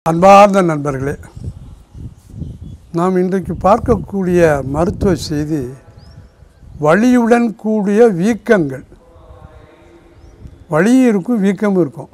அன்பார்ந்த நண்பர்களே, நாம் இன்றைக்கு பார்க்கக்கூடிய மருத்துவ செய்தி வலியுடன் கூடிய வீக்கங்கள். வலி இருக்கும், வீக்கம் இருக்கும்.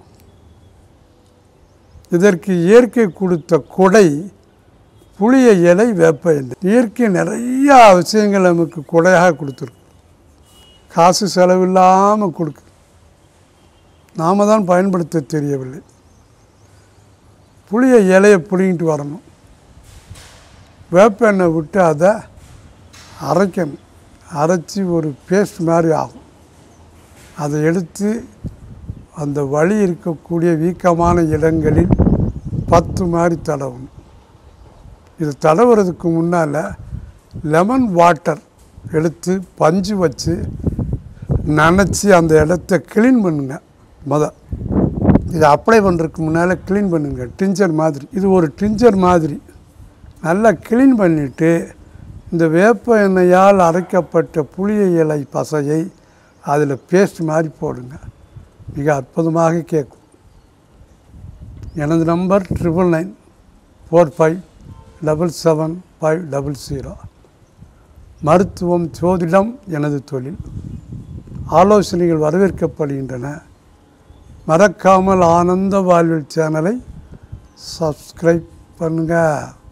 இதற்கு இயற்கை கொடுத்த கொடை புளிய இலை, வேப்ப எண்ணெய். இயற்கை நிறையா விஷயங்கள் நமக்கு கொடையாக கொடுத்துருக்கு. காசு செலவில்லாமல் கொடுக்கு. நாம் தான் பயன்படுத்த தெரியவில்லை. புளிய இலையை பிடிங்கிட்டு வரணும். வேப்ப எண்ணெய் விட்டு அதை அரைக்கணும். அரைச்சி ஒரு பேஸ்ட் மாதிரி ஆகும். அதை எடுத்து அந்த வலி இருக்கக்கூடிய வீக்கமான இடங்களில் 10 மாதிரி தடவணும். இது தடவுறதுக்கு முன்னால் லெமன் வாட்டர் எடுத்து பஞ்சு வச்சு நனைச்சி அந்த இடத்த க்ளீன் பண்ணுங்க. இதை அப்ளை பண்ணுறதுக்கு முன்னால் க்ளீன் பண்ணுங்க. டிஞ்சர் மாதிரி, இது ஒரு டிஞ்சர் மாதிரி நல்லா க்ளீன் பண்ணிவிட்டு இந்த வேப்ப எண்ணெயால் அரைக்கப்பட்ட புளிய இலை பசையை அதில் பேஸ்ட் மாதிரி போடுங்க. மிக அற்புதமாக கேட்கும். எனது நம்பர் 9994577500. மருத்துவம், ஜோதிடம் எனது தொழில். ஆலோசனைகள் வரவேற்கப்படுகின்றன. மறக்காமல் ஆனந்த வாழ்வில் சேனலை சப்ஸ்கிரைப் பண்ணுங்கள்.